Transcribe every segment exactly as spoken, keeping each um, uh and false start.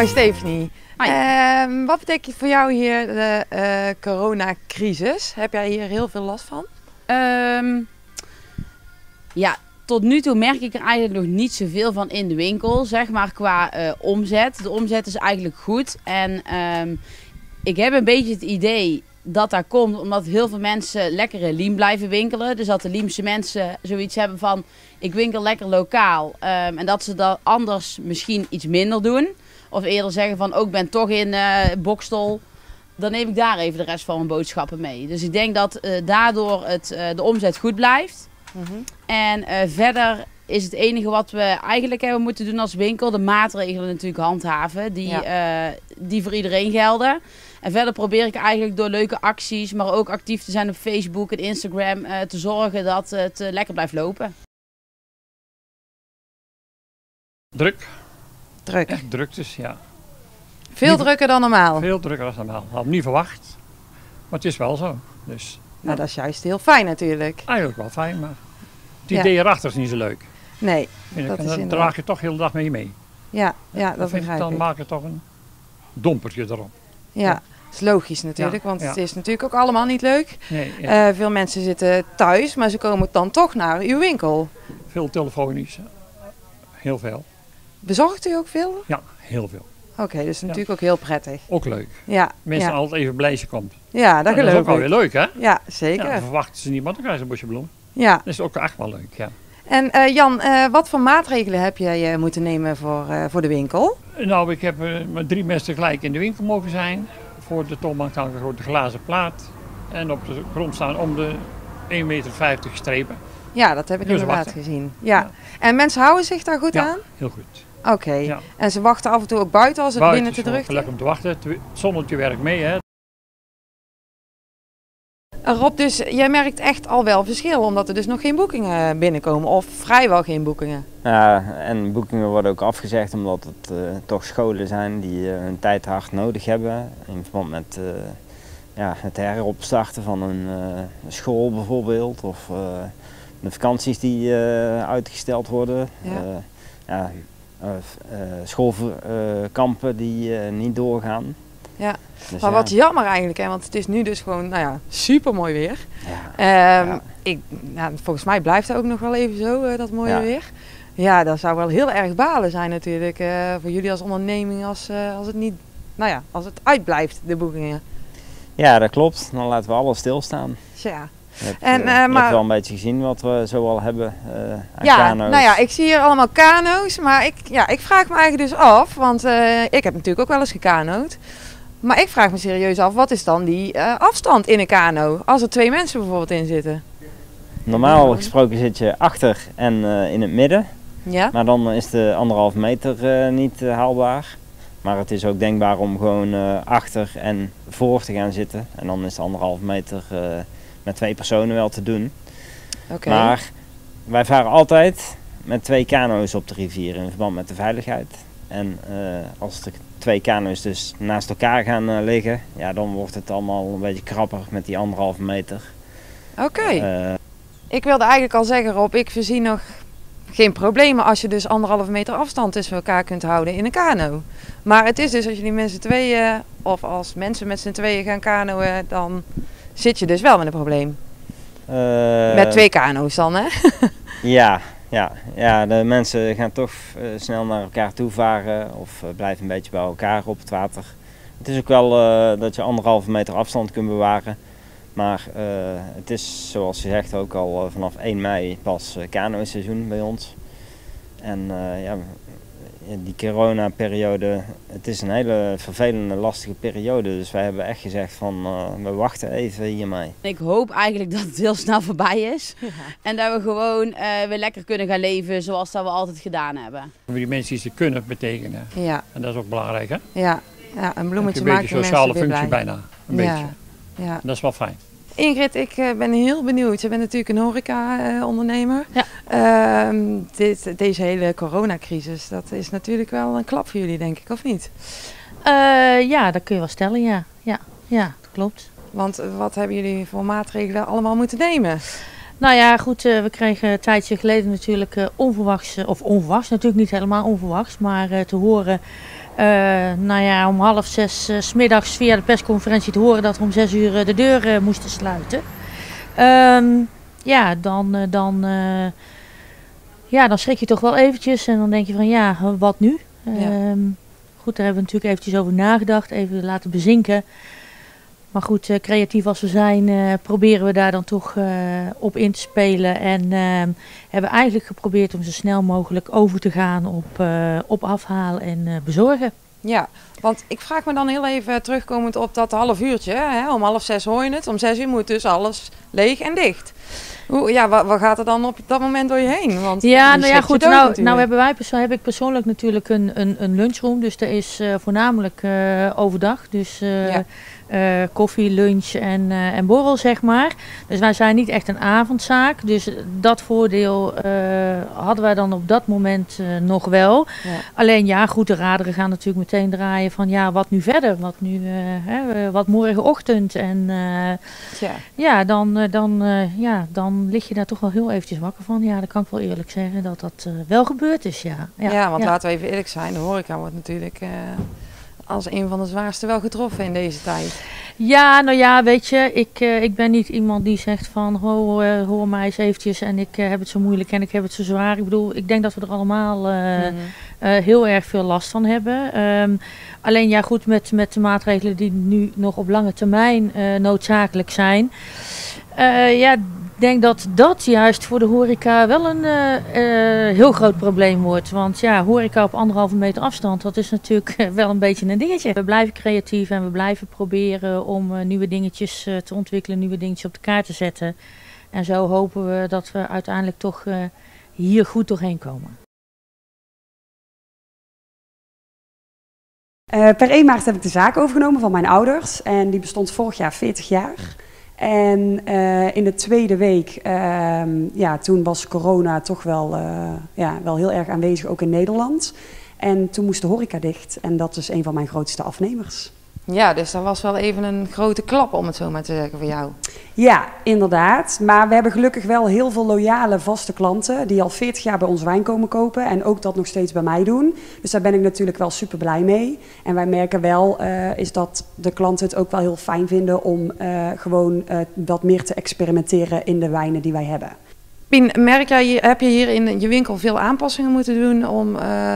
Hoi Stephanie. Uh, wat betekent voor jou hier de uh, coronacrisis? Heb jij hier heel veel last van? Um, ja, tot nu toe merk ik er eigenlijk nog niet zoveel van in de winkel, zeg maar qua uh, omzet. De omzet is eigenlijk goed en um, ik heb een beetje het idee dat dat komt omdat heel veel mensen lekker in Liem blijven winkelen. Dus dat de Liemse mensen zoiets hebben van, ik winkel lekker lokaal. Um, en dat ze dat anders misschien iets minder doen. Of eerder zeggen van, ook ben toch in uh, Boxtel. Dan neem ik daar even de rest van mijn boodschappen mee. Dus ik denk dat uh, daardoor het, uh, de omzet goed blijft. Mm-hmm. En uh, verder is het enige wat we eigenlijk hebben moeten doen als winkel, de maatregelen natuurlijk handhaven. Die, ja. uh, die voor iedereen gelden. En verder probeer ik eigenlijk door leuke acties, maar ook actief te zijn op Facebook en Instagram, uh, te zorgen dat het uh, lekker blijft lopen. Druk. Druk. Echt druk dus, ja. Veel niet, drukker dan normaal? Veel drukker dan normaal. Had ik niet verwacht. Maar het is wel zo. Dus, nou, ja. Dat is juist heel fijn natuurlijk. Eigenlijk wel fijn, maar het idee ja. erachter is niet zo leuk. Nee, en dat dan is inderdaad. draag je toch de hele dag mee mee. Ja, ja, dat dan begrijp Dan ik. maak je toch een dompertje erop. Ja, ja. Dat is logisch natuurlijk, ja, want ja. het is natuurlijk ook allemaal niet leuk. Nee, ja. uh, veel mensen zitten thuis, maar ze komen dan toch naar uw winkel. Veel telefonisch, heel veel. Bezorgt u ook veel? Ja, heel veel. Oké, okay, dus natuurlijk ja. ook heel prettig. Ook leuk. Ja. Mensen ja. altijd even blij als je komt. Ja, dat nou, geloof ik. Dat is ook wel weer leuk, hè? Ja, zeker. Ja, dan verwachten ze niet, maar dan krijgen ze een bosje bloem. Ja. Dat is ook echt wel leuk, ja. En uh, Jan, uh, wat voor maatregelen heb jij uh, moeten nemen voor, uh, voor de winkel? Nou, ik heb uh, met drie mensen tegelijk in de winkel mogen zijn. Voor de toonbank hangt een grote glazen plaat. En op de grond staan om de één meter vijftig strepen. Ja, dat heb ik dus inderdaad wachten. gezien. Ja. Ja. En mensen houden zich daar goed ja, aan? Heel goed. Oké. Okay. Ja. En ze wachten af en toe ook buiten als het buiten binnen te druk is? Lekker om te wachten. Het zonnetje werkt mee, hè. Rob, dus jij merkt echt al wel verschil, omdat er dus nog geen boekingen binnenkomen, of vrijwel geen boekingen. Ja, en boekingen worden ook afgezegd omdat het uh, toch scholen zijn die uh, hun tijd hard nodig hebben. In verband met uh, ja, het heropstarten van een uh, school bijvoorbeeld, of uh, de vakanties die uh, uitgesteld worden. Ja. Uh, ja, uh, uh, schoolkampen uh, die uh, niet doorgaan. Ja, dus maar ja. wat jammer eigenlijk, hè, want het is nu dus gewoon, nou ja, super mooi weer. Ja. Um, ja. ik, nou, volgens mij blijft het ook nog wel even zo, uh, dat mooie ja. weer. Ja, dat zou wel heel erg balen zijn natuurlijk, uh, voor jullie als onderneming, als, uh, als het niet, nou ja, als het uitblijft, de boekingen. Ja, dat klopt. Dan laten we alles stilstaan. Ja. Je hebt, en, uh, je maar... hebt wel een beetje gezien wat we zo al hebben uh, aan ja, kano's. Nou ja, ik zie hier allemaal kano's, maar ik, ja, ik vraag me eigenlijk dus af, want uh, ik heb natuurlijk ook wel eens gekano'd. Maar ik vraag me serieus af, wat is dan die uh, afstand in een kano, als er twee mensen bijvoorbeeld in zitten? Normaal gesproken zit je achter en uh, in het midden, ja? maar dan is de anderhalf meter uh, niet uh, haalbaar. Maar het is ook denkbaar om gewoon uh, achter en voor te gaan zitten. En dan is de anderhalf meter uh, met twee personen wel te doen. Okay. Maar wij varen altijd met twee kano's op de rivier in verband met de veiligheid. En uh, als de twee kano's dus naast elkaar gaan uh, liggen, ja, dan wordt het allemaal een beetje krapper met die anderhalve meter. Oké. Okay. Uh, ik wilde eigenlijk al zeggen, Rob, ik voorzie nog geen problemen als je dus anderhalve meter afstand tussen elkaar kunt houden in een kano. Maar het is dus als jullie met z'n tweeën, of als mensen met z'n tweeën gaan kanoën, dan zit je dus wel met een probleem. Uh, met twee kano's dan, hè? ja. Ja, ja, de mensen gaan toch uh, snel naar elkaar toe varen of uh, blijven een beetje bij elkaar op het water. Het is ook wel uh, dat je anderhalve meter afstand kunt bewaren. Maar uh, het is zoals je zegt ook al uh, vanaf één mei pas uh, kano-seizoen bij ons. En uh, ja, die corona-periode, het is een hele vervelende, lastige periode. Dus wij hebben echt gezegd van uh, we wachten even hiermee. Ik hoop eigenlijk dat het heel snel voorbij is. Ja. En dat we gewoon uh, weer lekker kunnen gaan leven zoals dat we altijd gedaan hebben. Voor die mensen die ze kunnen betekenen. Ja. En dat is ook belangrijk, hè? Ja, ja, een bloemetje maakt een beetje sociale functie bijna. Een ja. beetje. Ja. Dat is wel fijn. Ingrid, ik uh, ben heel benieuwd. Je bent natuurlijk een horeca-ondernemer. Ja. Uh, dit, deze hele coronacrisis, dat is natuurlijk wel een klap voor jullie, denk ik, of niet? Uh, ja, dat kun je wel stellen, ja. Ja, ja, dat klopt. Want uh, wat hebben jullie voor maatregelen allemaal moeten nemen? Nou ja, goed, uh, we kregen een tijdje geleden natuurlijk uh, onverwachts, uh, of onverwachts, natuurlijk niet helemaal onverwachts, maar uh, te horen nou ja, om half zes uh, 's middags via de persconferentie te horen dat we om zes uur uh, de deur uh, moesten sluiten. Um, ja, dan, uh, dan, uh, ja, dan schrik je toch wel eventjes en dan denk je van ja, wat nu? Ja. Um, goed, daar hebben we natuurlijk eventjes over nagedacht, even laten bezinken. Maar goed, uh, creatief als we zijn, uh, proberen we daar dan toch uh, op in te spelen. En uh, hebben eigenlijk geprobeerd om zo snel mogelijk over te gaan op, uh, op afhalen en uh, bezorgen. Ja, want ik vraag me dan heel even terugkomend op dat half uurtje. Hè? Om half zes hoor je het, om zes uur moet dus alles leeg en dicht. Hoe, ja, wat, wat gaat er dan op dat moment door je heen? Want ja, nou ja, goed. Nou, nou hebben wij perso- heb ik persoonlijk natuurlijk een, een, een lunchroom. Dus er is uh, voornamelijk uh, overdag. Dus uh, ja. uh, koffie, lunch en, uh, en borrel, zeg maar. Dus wij zijn niet echt een avondzaak. Dus dat voordeel uh, hadden wij dan op dat moment uh, nog wel. Ja. Alleen ja, goed, de raderen gaan natuurlijk meteen draaien van ja, wat nu verder? Wat nu, uh, hè, wat morgenochtend? En uh, ja. ja, dan, uh, dan, uh, ja, dan lig je daar toch wel heel eventjes wakker van. Ja, dat kan ik wel eerlijk zeggen dat dat uh, wel gebeurd is, ja. Ja, ja want ja. laten we even eerlijk zijn. De horeca wordt natuurlijk uh, als een van de zwaarste wel getroffen in deze tijd. Ja, nou ja, weet je, ik, uh, ik ben niet iemand die zegt van oh, uh, hoor mij eens eventjes en ik uh, heb het zo moeilijk en ik heb het zo zwaar. Ik bedoel, ik denk dat we er allemaal uh, mm-hmm. uh, heel erg veel last van hebben. Um, alleen ja, goed, met, met de maatregelen die nu nog op lange termijn uh, noodzakelijk zijn. Uh, ja, ik denk dat dat juist voor de horeca wel een uh, uh, heel groot probleem wordt. Want ja, horeca op anderhalve meter afstand, dat is natuurlijk uh, wel een beetje een dingetje. We blijven creatief en we blijven proberen om uh, nieuwe dingetjes uh, te ontwikkelen, nieuwe dingetjes op de kaart te zetten. En zo hopen we dat we uiteindelijk toch uh, hier goed doorheen komen. Uh, per één maart heb ik de zaak overgenomen van mijn ouders en die bestond vorig jaar veertig jaar. En uh, in de tweede week, uh, ja, toen was corona toch wel, uh, ja, wel heel erg aanwezig, ook in Nederland. En toen moest de horeca dicht en dat is een van mijn grootste afnemers. Ja, dus dat was wel even een grote klap, om het zo maar te zeggen, voor jou. Ja, inderdaad. Maar we hebben gelukkig wel heel veel loyale vaste klanten die al veertig jaar bij ons wijn komen kopen en ook dat nog steeds bij mij doen. Dus daar ben ik natuurlijk wel super blij mee. En wij merken wel uh, is dat de klanten het ook wel heel fijn vinden om uh, gewoon uh, wat meer te experimenteren in de wijnen die wij hebben. Pien, merk jij, heb je hier in je winkel veel aanpassingen moeten doen om uh,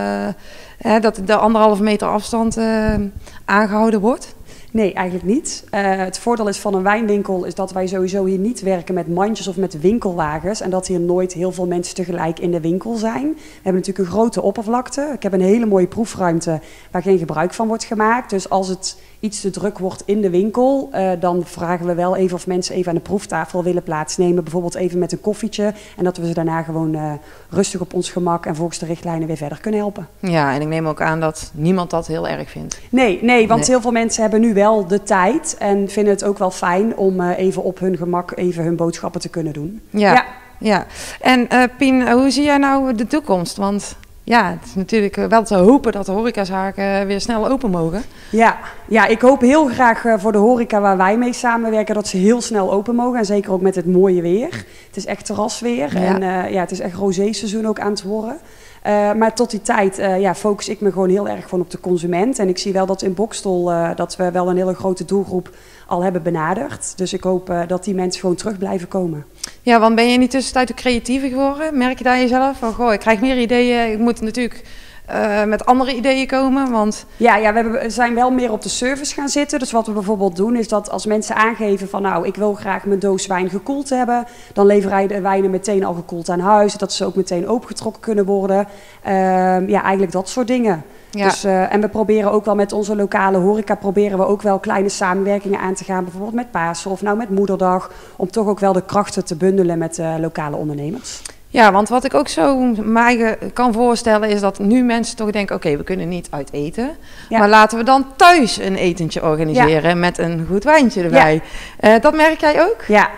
hè, dat de anderhalve meter afstand uh, aangehouden wordt? Nee, eigenlijk niet. Uh, het voordeel is van een wijnwinkel is dat wij sowieso hier niet werken met mandjes of met winkelwagens. En dat hier nooit heel veel mensen tegelijk in de winkel zijn. We hebben natuurlijk een grote oppervlakte. Ik heb een hele mooie proefruimte waar geen gebruik van wordt gemaakt. Dus als het iets te druk wordt in de winkel, uh, dan vragen we wel even of mensen even aan de proeftafel willen plaatsnemen. Bijvoorbeeld even met een koffietje. En dat we ze daarna gewoon uh, rustig op ons gemak en volgens de richtlijnen weer verder kunnen helpen. Ja, en ik neem ook aan dat niemand dat heel erg vindt. Nee, nee want nee. heel veel mensen hebben nu wel de tijd en vinden het ook wel fijn om uh, even op hun gemak even hun boodschappen te kunnen doen. Ja, ja. ja. En uh, Pien, hoe zie jij nou de toekomst? Want ja, het is natuurlijk wel te hopen dat de horecazaken weer snel open mogen. Ja, ja, ik hoop heel graag voor de horeca waar wij mee samenwerken dat ze heel snel open mogen. En zeker ook met het mooie weer. Het is echt terrasweer ja. en uh, ja, het is echt rosé-seizoen ook aan het worden. Uh, maar tot die tijd uh, ja, focus ik me gewoon heel erg gewoon op de consument. En ik zie wel dat in Boxtel uh, dat we wel een hele grote doelgroep al hebben benaderd. Dus ik hoop uh, dat die mensen gewoon terug blijven komen. Ja, want ben je in die tussentijd ook creatiever geworden? Merk je daar jezelf van, goh, ik krijg meer ideeën. Ik moet natuurlijk uh, met andere ideeën komen, want... Ja, ja we, hebben, we zijn wel meer op de service gaan zitten. Dus wat we bijvoorbeeld doen is dat als mensen aangeven van... nou, ik wil graag mijn doos wijn gekoeld hebben... dan leveren wij de wijnen meteen al gekoeld aan huis. Dat ze ook meteen opengetrokken kunnen worden. Uh, ja, eigenlijk dat soort dingen. Ja. Dus, uh, en we proberen ook wel met onze lokale horeca... proberen we ook wel kleine samenwerkingen aan te gaan. Bijvoorbeeld met Pasen of nou met Moederdag. Om toch ook wel de krachten te bundelen met uh, lokale ondernemers. Ja, want wat ik ook zo mij kan voorstellen is dat nu mensen toch denken... oké, okay, we kunnen niet uit eten. Ja. Maar laten we dan thuis een etentje organiseren ja. met een goed wijntje erbij. Ja. Uh, dat merk jij ook? Ja.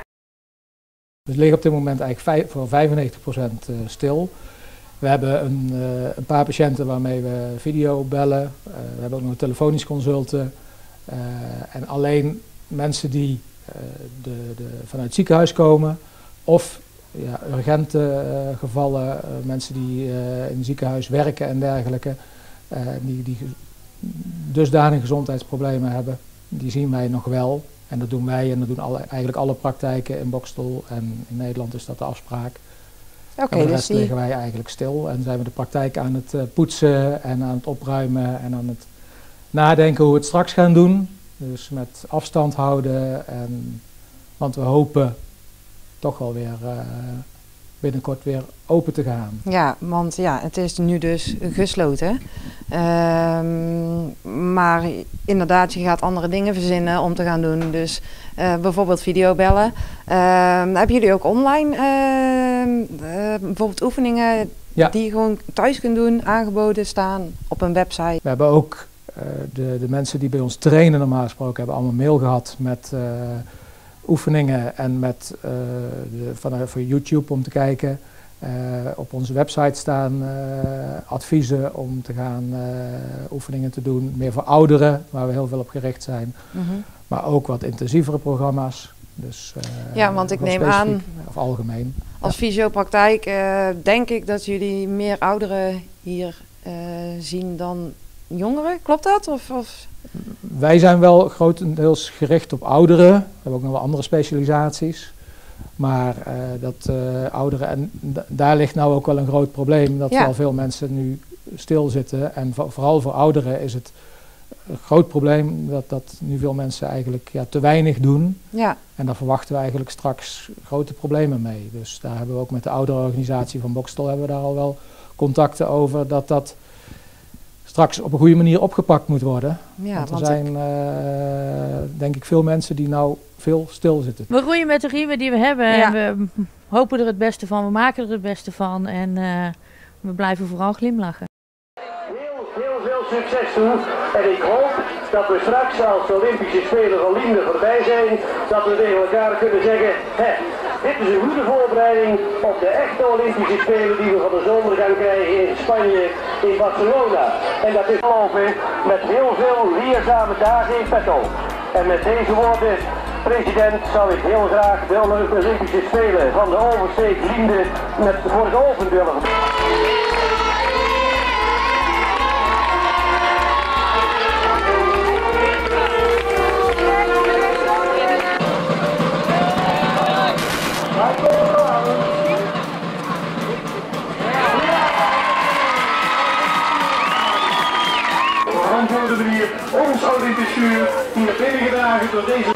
We liggen op dit moment eigenlijk vijf, voor vijfennegentig procent stil. We hebben een, uh, een paar patiënten waarmee we video bellen. Uh, we hebben ook nog telefonisch consulten. Uh, en alleen mensen die uh, de, de, vanuit het ziekenhuis komen of ja, urgente uh, gevallen, uh, mensen die uh, in het ziekenhuis werken en dergelijke, uh, die, die dusdanige gezondheidsproblemen hebben, die zien wij nog wel. En dat doen wij en dat doen alle, eigenlijk alle praktijken in Boxtel. En in Nederland is dat de afspraak. Oké, okay, de dus rest die... liggen wij eigenlijk stil. En zijn we de praktijk aan het uh, poetsen en aan het opruimen en aan het nadenken hoe we het straks gaan doen. Dus met afstand houden. En, want we hopen toch wel weer uh, binnenkort weer open te gaan. Ja, want ja, het is nu dus gesloten. Um, maar inderdaad, je gaat andere dingen verzinnen om te gaan doen. Dus uh, bijvoorbeeld videobellen. Uh, hebben jullie ook online uh, uh, bijvoorbeeld oefeningen ja. die je gewoon thuis kunt doen, aangeboden staan op een website? We hebben ook uh, de, de mensen die bij ons trainen normaal gesproken hebben allemaal mail gehad met uh, oefeningen en met uh, de, van, voor YouTube om te kijken. Uh, op onze website staan uh, adviezen om te gaan uh, oefeningen te doen. Meer voor ouderen, waar we heel veel op gericht zijn. Mm-hmm. Maar ook wat intensievere programma's. Dus, uh, ja, want ik neem aan, of algemeen. Als ja. fysiopraktijk uh, denk ik dat jullie meer ouderen hier uh, zien dan jongeren. Klopt dat? Of, of? Wij zijn wel grotendeels gericht op ouderen. We hebben ook nog wel andere specialisaties. Maar uh, dat uh, ouderen, en d- daar ligt nou ook wel een groot probleem, dat ja. wel veel mensen nu stilzitten. En vo- vooral voor ouderen is het een groot probleem dat, dat nu veel mensen eigenlijk ja, te weinig doen. Ja. En daar verwachten we eigenlijk straks grote problemen mee. Dus daar hebben we ook met de ouderenorganisatie van Boxtel hebben we daar al wel contacten over, dat dat straks op een goede manier opgepakt moet worden. Ja, want er want zijn, ik... uh, denk ik, veel mensen die nou veel stilzitten. We roeien met de riemen die we hebben ja. en we hopen er het beste van, we maken er het beste van en uh, we blijven vooral glimlachen. Heel, heel veel succes toe en ik hoop dat we straks als de Olympische Spelen van Liende voorbij zijn, dat we tegen elkaar kunnen zeggen, hè, dit is een goede voorbereiding op de echte Olympische Spelen die we van de zomer gaan krijgen in Spanje, in Barcelona. En dat is gelopen met heel veel leerzame dagen in petto. En met deze woorden, president, zou ik heel graag de Olympische Spelen van de Oversteek Liende met voor geopend willen. Verantwoorde manier ons Olympisch vuur hier binnengedragen door deze.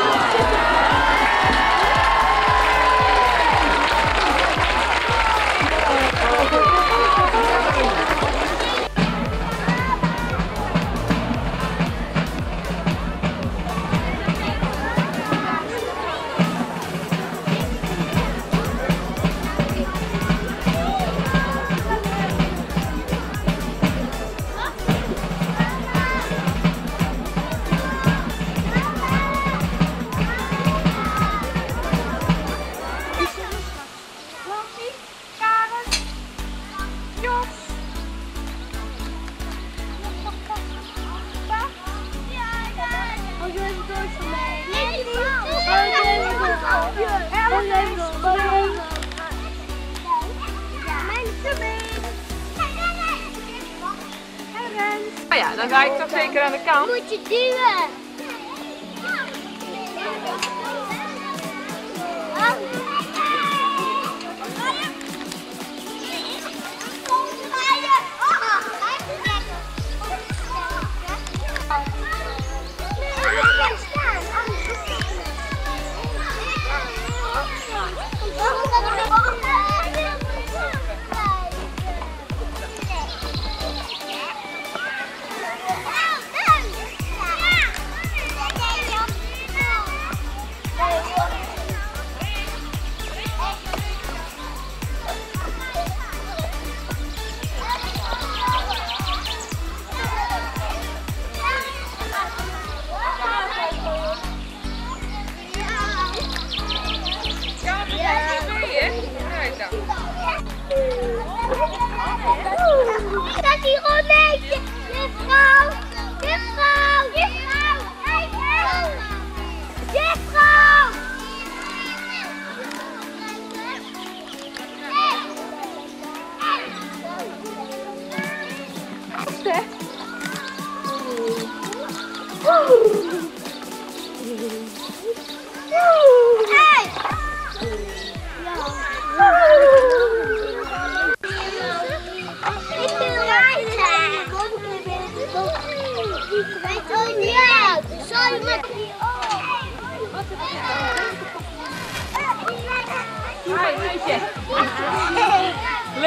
Oh ja, dan ga ik toch zeker aan de kant. Moet je duwen. Dat hier een beetje, juffrouw, juffrouw, juffrouw, juffrouw, juffrouw.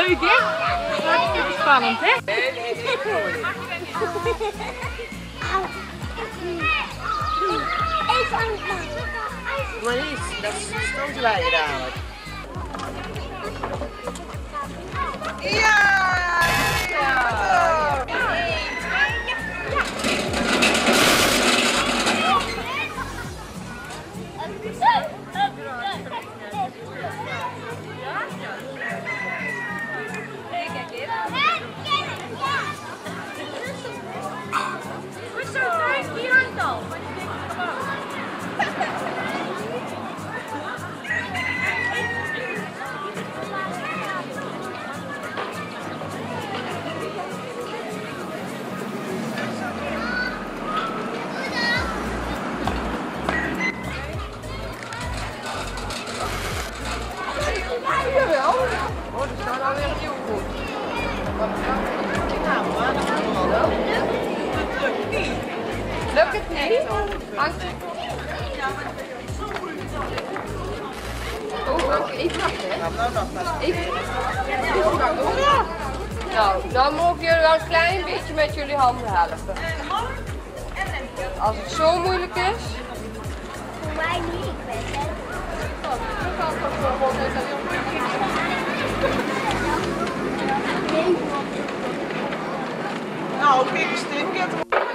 Leuk hè? Hartstikke spannend hè? Marlies, dat stoten wij je dadelijk. Ja! Ja! Goed zo, thuis, die hand al. Jawel. Oh, er staat alweer een nieuwe goed. Wat nou, maar dat gaan we wel. Dat lukt niet. Lukt het niet? Hangt het? Oh, wacht, even wachten hè. Nou, nou, nou. Even, even wachten hoor. Nou, dan mogen jullie wel een klein beetje met jullie handen helpen. Als het zo moeilijk is. Voor mij niet, ik ben het. Nou, kijk eens, dit keer.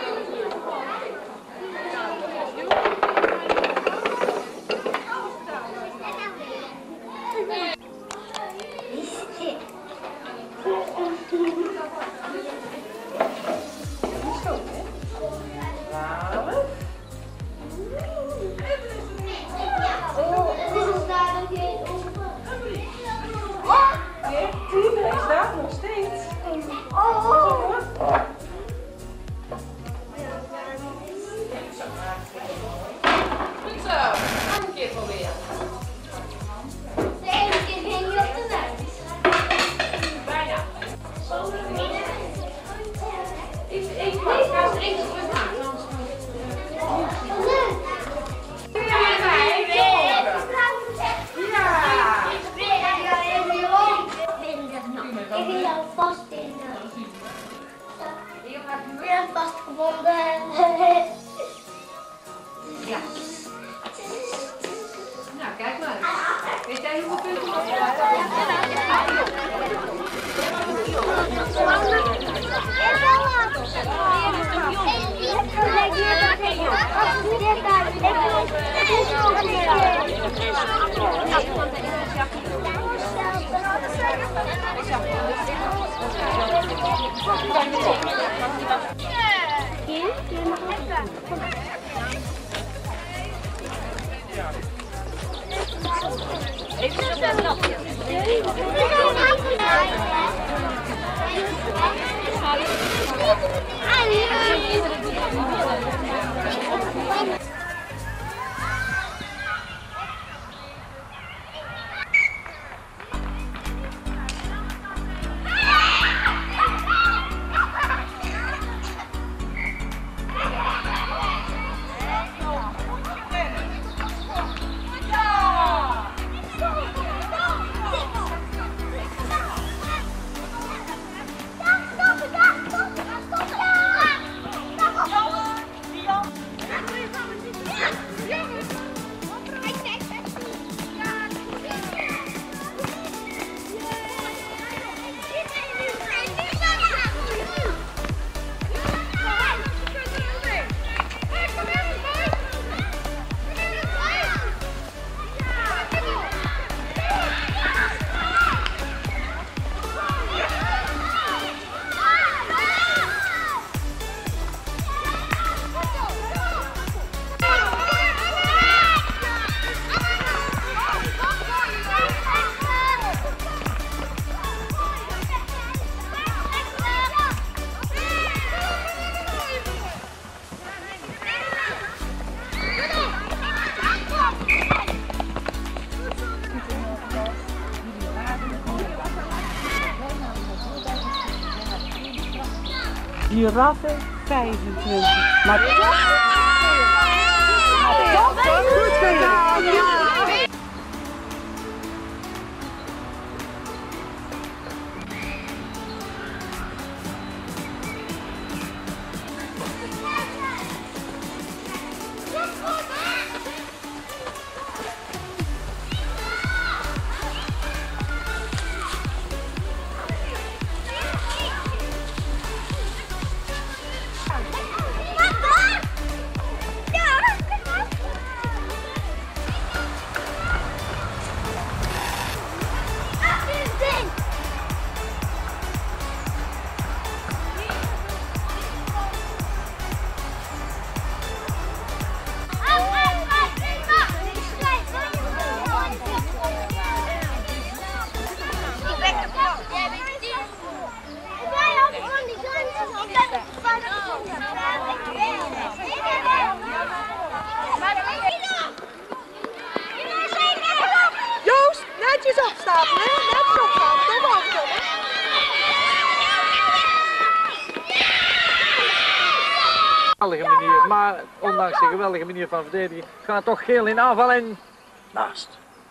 Ja. Nou, kijk maar. Weet jij hoeveel punten nog even een napje. Giraffe vijfentwintig. Maar toch? Goed gedaan! geweldige manier, maar ondanks de geweldige manier van verdedigen gaat toch geel in aanval en naast.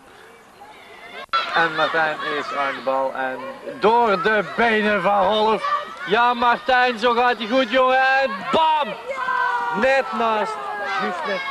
En Martijn is aan de bal en door de benen van Holf. Ja Martijn, zo gaat hij goed jongen en bam! Net naast, juist net.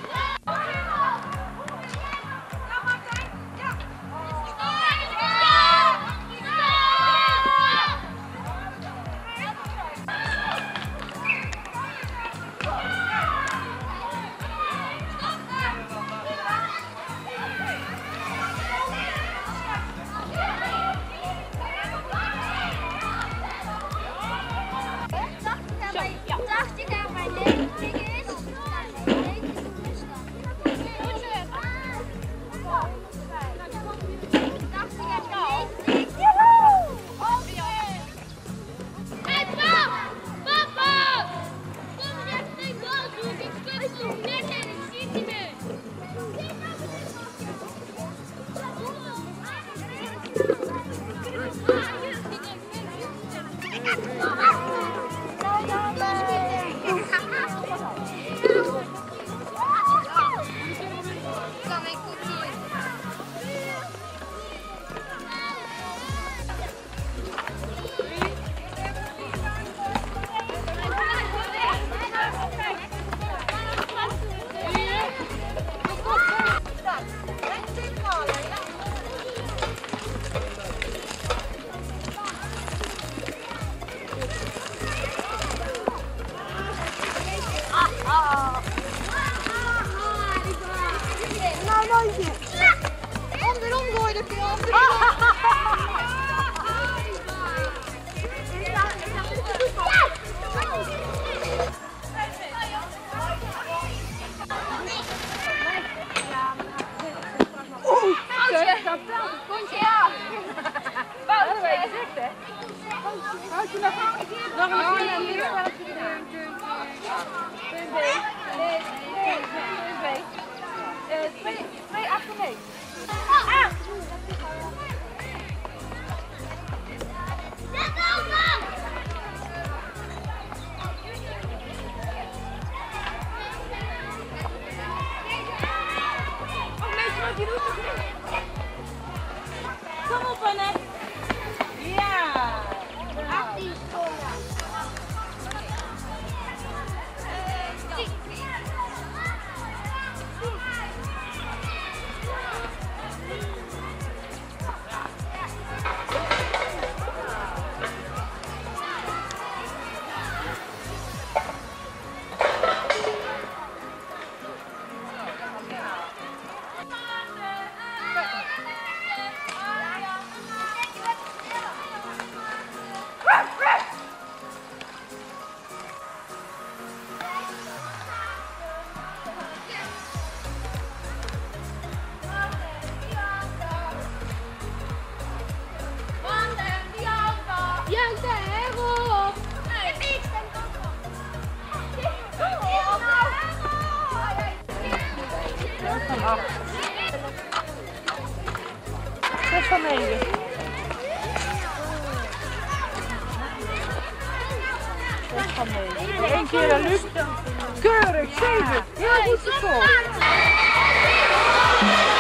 Kom op, Anne. Ja. Zes van negen. Zes van negen. Eén keer aan Luc. Keurig, zeven. Heel goed gescoord.